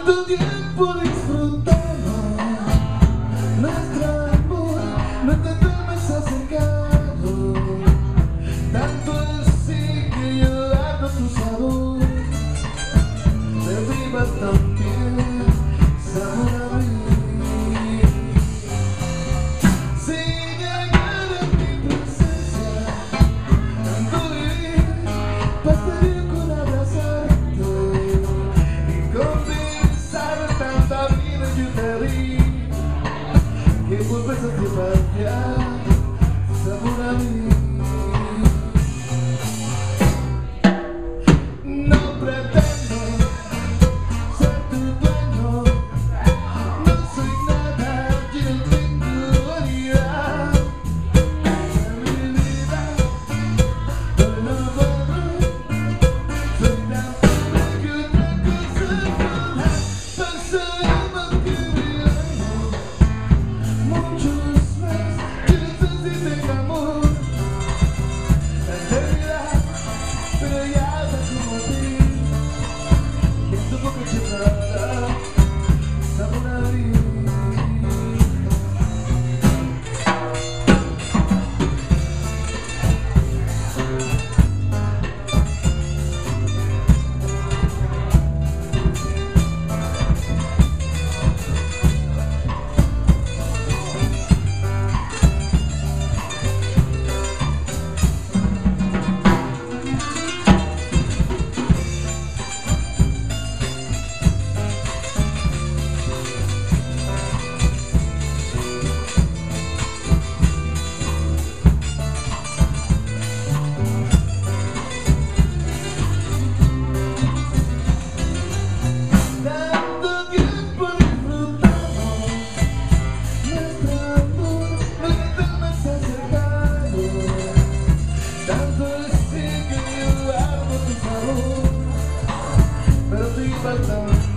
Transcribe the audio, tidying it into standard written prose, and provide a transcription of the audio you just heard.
Tanto tiempo disfrutamos nuestro amor, no entendemos acercado. Tanto así que yo amo tu sabor. Me vivas también, sabor a mí. Sin llegar a mi presencia, tanto vivir, bastaría con abrazarte y conversar tanta vida yo te di, que vuelves a llevar sabor a mí. No pretendo ser tu dueño, no soy nada, yo tengo vanidad en mi vida, pero no puedo, soy tan pobre que otra cosa sola. Pasaremos que vivamos muchos más, yo necesito amor, la eternidad, pero ya no como a ti, que tu boca llenará sabor a mí. Tanto tiempo disfrutamos nuestro amor, no estamos acercados. Tanto así que yo amo tu sabor, pero te falta